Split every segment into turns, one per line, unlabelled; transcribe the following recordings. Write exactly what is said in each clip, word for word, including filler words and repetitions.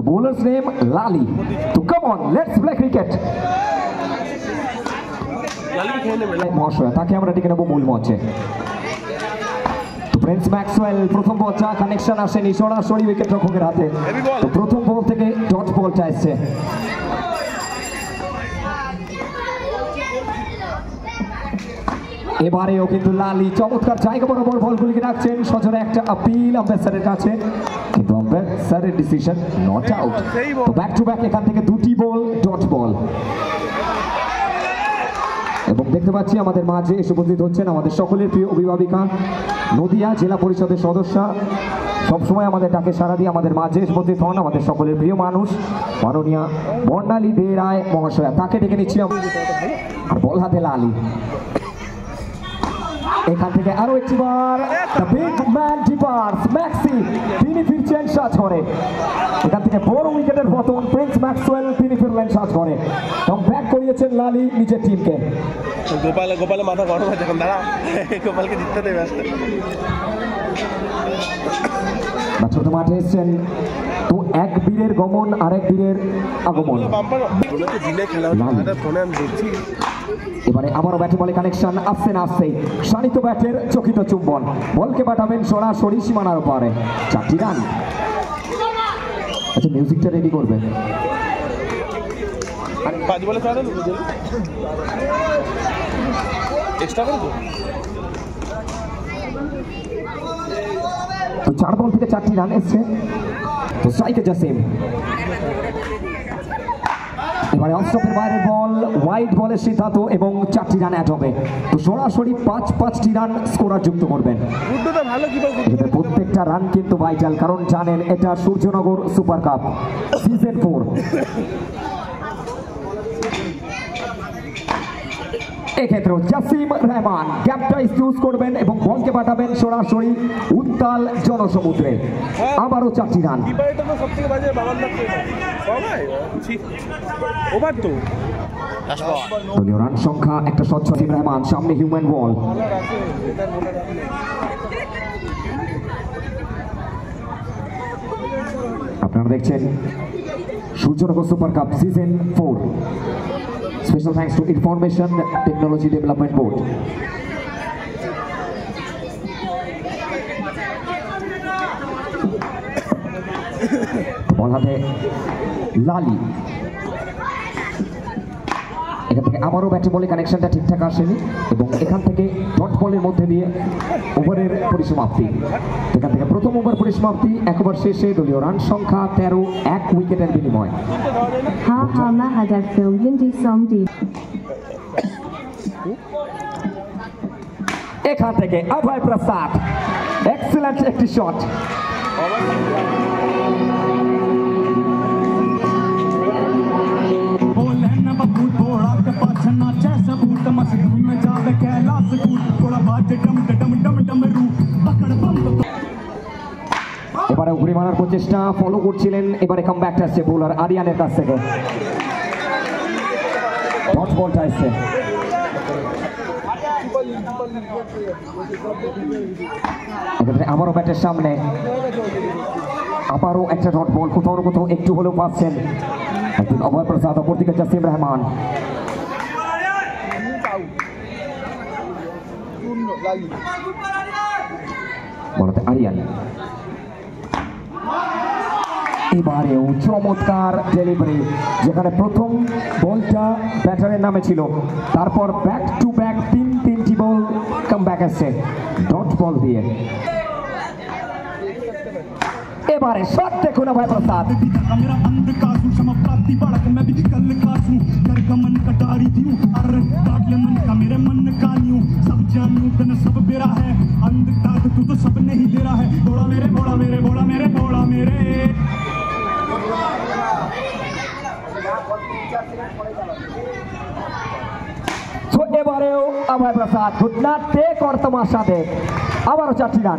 bowler's name Lali. So come on, let's play cricket. মহাশয় তাকে আমরা ডেকে নেবো মূল মঞ্চে। প্রিন্স ম্যাক্সওয়েল প্রথম বলটা কানেকশন আসেনি সরাসরি উইকেট রক্ষকের হাতে। তো প্রথম বল থেকে ডট বলটা এসছে। এবারেও কিন্তু লালি চমৎকার জায়গা বরাবর বলগুলিকে রাখছেন। সজনে একটা আপিল আম্পায়ারের কাছে, কিন্তু আম্পায়ারের ডিসিশন নট আউট। তো ব্যাক টু ব্যাক এখান থেকে দুটি বল ডট বল। এবং দেখতে পাচ্ছি আমাদের মাঝে এসে উপস্থিত হচ্ছেন আমাদের সকলের প্রিয় অভিভাবিকা, নদিয়া জেলা পরিষদের সদস্যা, সবসময় আমাদের ডাকে সারা দিয়ে আমাদের মাঝে এসে উপস্থিত হন আমাদের সকলের প্রিয় মানুষ মাননীয়া বর্ণালী দে রায় মহাশয়া। তাকে ডেকে নিচ্ছিলাম। আর বল হাতে লালি। এখান থেকে আরো একটি বার the big man departs Maxi, তিনি ফিরছেন সাজঘরে। এখান থেকে বড় উইকেটের পতন প্রিন্স ম্যাক্সওয়েল, তিনি ফিরলেন সাজঘরে এবং ব্যাক করিয়েছেন লালি নিজের টিমকে।
গোপাল গোপালের মাথা গরম হয়েছে এখন, দাঁড়া গোপালকে জিততে দেবে আসতে।
ছোট মাঠে এসছেন তো এক বীরের গমন আরেক বীরের আগমন। এবারে আবারও ব্যাটে বলে কানেকশন আসছে না আসছেই শানিত ব্যাটের চকিত চুম্বন, বলকে পাঠাবেন সরাসরি সীমানার পারে। চারটি রান। আচ্ছা মিউজিকটা রেডি করবে। তো চার বল থেকে চারটি রান এসছে। তো স্ট্রাইকে জাসিম। এবারে অফস্টপের বাইরে বল, ওয়াইড বলের সিদ্ধান্ত এবং চারটি রান অ্যাড হবে। তো সরাসরি পাঁচ পাঁচটি রান স্কোরার যুক্ত করবেন। প্রত্যেকটা রান কিন্তু ভাইটাল, কারণ জানেন এটা Suryanagar super cup season four. এক্ষেত্রে জাসিম রহমান গ্যাপটা ইউজ করবেন এবং বলকে পাঠাবেন সরাসরি উত্তাল জনসমুদ্রে। আবারও চারটি রান। দলীয় রান সংখ্যা একটা স্বচ্ছ। জাসিম রহমান সামনে হিউম্যান বল। আপনারা দেখছেন Suryanagar super cup season four. Special thanks to Information Technology Development Board. Ball হাতে লালি। এখান থেকে আবারও ব্যাটে বলে কানেকশনটা ঠিকঠাক আসেনি এবং এখান থেকে ডট বলের মধ্যে দিয়ে ওভারের পরিসমাপ্তি। এখান থেকে প্রথম ওভার পরিসমাপ্তি, এক ওভার শেষে দলীয় রান সংখ্যা তেরো, এক উইকেটের বিনিময়। এখান থেকে অভয় প্রসাদ এক্সেলেন্ট একটি শট। এবারে ঘুরে মারার প্রচেষ্টা ফলো করছিলেন। এবারে কামব্যাকটা আসছে বোলার আরিয়ানের কাছ থেকে। ডট বলটা আসছে। আবারও ব্যাটের সামনে আবারও একটা ডট বল, কোথাও না কোথাও একটু হলেও পাচ্ছেন একদিন অভয় প্রসাদ, অপরদিকে জাসিম রহমান। বলতে আরিয়ান। এবারেও চমৎকার ডেলিভারি, যেখানে প্রথম বলটা ব্যাটারের নামে ছিল, তারপর ব্যাক টু ব্যাক তিন তিনটি বল কামব্যাক আসছে ডট বল দিয়ে। এবারে শট দেখুন অভয় প্রসাদ। এবারেও অভয় প্রসাদ ঘটনা টেক और तमाशा देख। আবারও চারটি রান।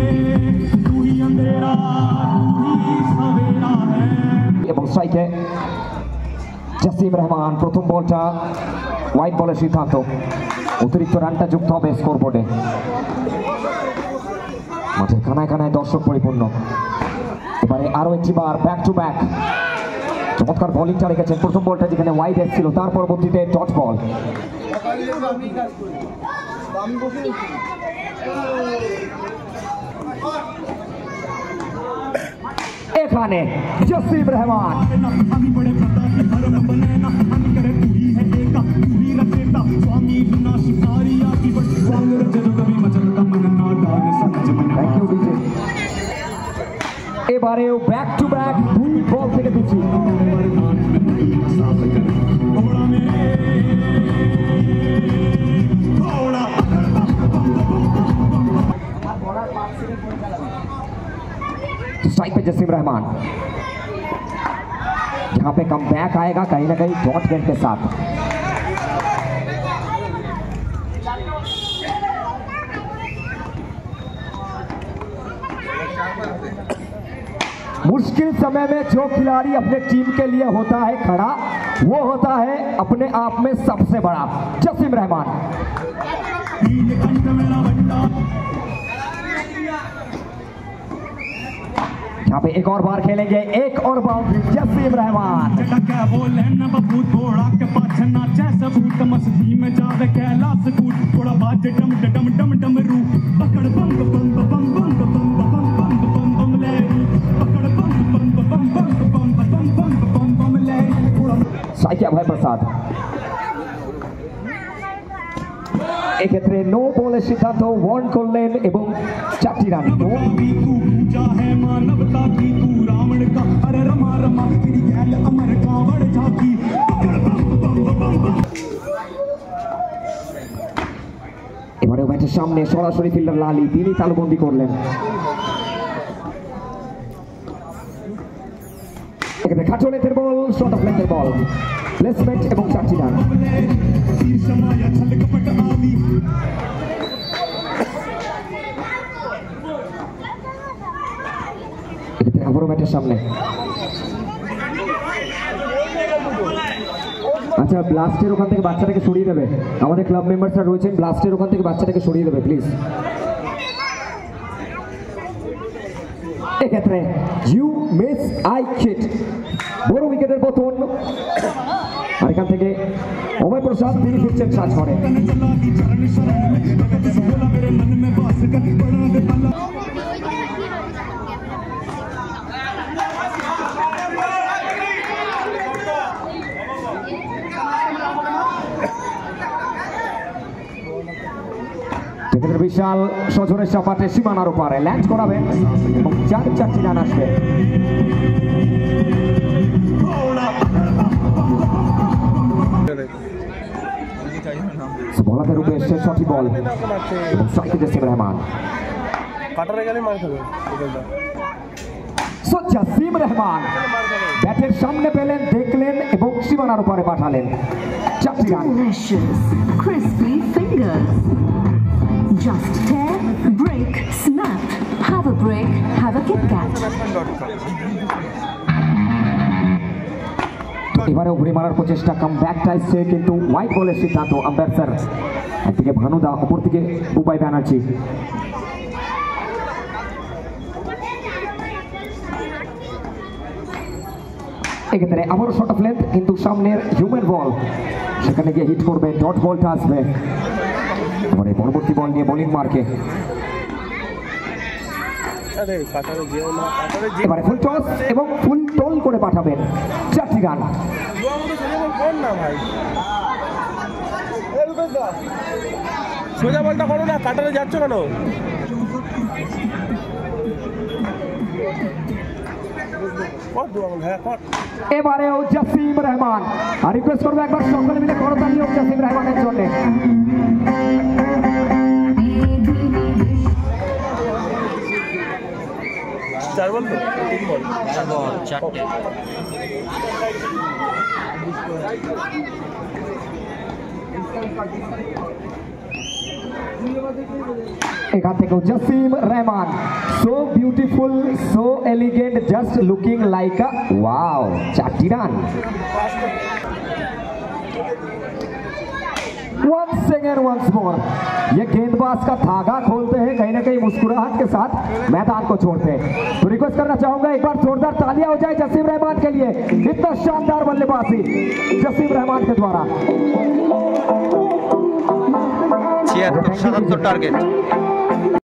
এবং স্ট্রাইকে জাসিম রহমান। প্রথম বলটা ওয়াইড বলের সিদ্ধান্ত, অতিরিক্ত রানটা যুক্ত হবে স্কোরবোর্ডে। মাঠের কানায় কানায় দর্শক পরিপূর্ণ। এবারে আরো একটি বার ব্যাক টু ব্যাক চমৎকার বলিংটা রেখেছেন প্রথম বলটা যেখানে ওয়াইড এসেছিল তার পরবর্তীতে ডট বল। এখানে জসিম রহমান এবারেও ব্যাক টু ব্যাক দুই বল থেকে দিচ্ছি। स्ट्राइक पे जसीम रहमान, जहां पे कम बैक आएगा कहीं ना कहीं डॉट गेंद के साथ। मुश्किल समय में जो खिलाड़ी अपने टीम के लिए होता है खड़ा, वो होता है अपने आप में सबसे बड़ा जसीम रहमान। यहाँ पे एक और बार खेलेंगे, एक और बाउंड्री जसीम रहमान। সাইকে অভয় প্রসাদ এক্ষেত্রে নো বলের সিদ্ধান্ত ওয়ার্ন করলেন এবং চারটি রান। এবারে ব্যাটের সামনে সরাসরি ফিল্ডার লালি, তিনি তালুবন্দি করলেন। এখানে খাটুয়ালের বল, শর্ট অফ লেন্থের বল, প্লেসমেন্ট এবং চারটি রান। এক্ষেত্রে আবারও ব্যাটের সামনে। আচ্ছা, ব্লাস্টের ওখান থেকে বাচ্চাটাকে সরিয়ে দেবে, আমাদের ক্লাব মেম্বারসরা রয়েছেন, ব্লাস্টের ওখান থেকে বাচ্চাটাকে সরিয়ে দেবে প্লিজ। এক্ষেত্রে ইউ মিস আই হিট, বড় উইকেটের পতন। আর এখান থেকে অভয় প্রসাদ তিনি ফিরছেন সাজ করে। বিশাল সজোরের সাপাটে সীমানার ওপারে ল্যান্ড করাবেন এবং চার চারটি রান আসবে। বলাদের রূপে এসছে সঠিক বল এবং স্ট্রাইকে জসিম রহমান। জসিম রহমান ব্যাটের সামনে পেলেন, দেখলেন এবং সীমানার ওপারে পাঠালেন চারটি run.
Just tear, break, snap. Have a break, have a Kit Kat.
এবারে ঘুরে মারার প্রচেষ্টা, কাম ব্যাকটা এসছে কিন্তু হোয়াইট বলের সিদ্ধান্ত আম্পায়ার স্যার। একদিকে ভানুদা, অপরদিকে উপায় ব্যানার্জি। এক্ষেত্রে আবারও শর্ট অফ লেন্থ কিন্তু সামনের হিউম্যান বল, সেখানে গিয়ে হিট করবে, ডট বলটা আসবে। এবারে পরবর্তী বল নিয়ে বোলিং মার্কে, এবারে ফুল টস এবং ফুল টোল করে পাঠাবেন চারটি রান।
সোজা বলটা করো না, কাটারে যাচ্ছ কেন?
এবারেও জসিম রহমান, আর রিকোয়েস্ট করবো একবার সকলে মিলে করতালি হোক জসিম রহমানের জন্য।
চার বল তো তিন বল চার বল চারটে।
এখান থেকেও Jasim Rahman, so beautiful, so elegant, just looking like a wow, চারটি run. Once once again once more. ये गेंदबाज का धागा खोलते हैं, कहीं ना कहीं मुस्कुराहट के साथ मैदान को छोड़ते हैं। तो रिक्वेस्ट करना चाहूंगा एक बार जोरदार तालियां हो जाए जसीम रहमान के लिए, इतना शानदार बल्लेबाजी जसीम रहमान के द्वारा।
छिहत्तर सतहत्तर टारगेट।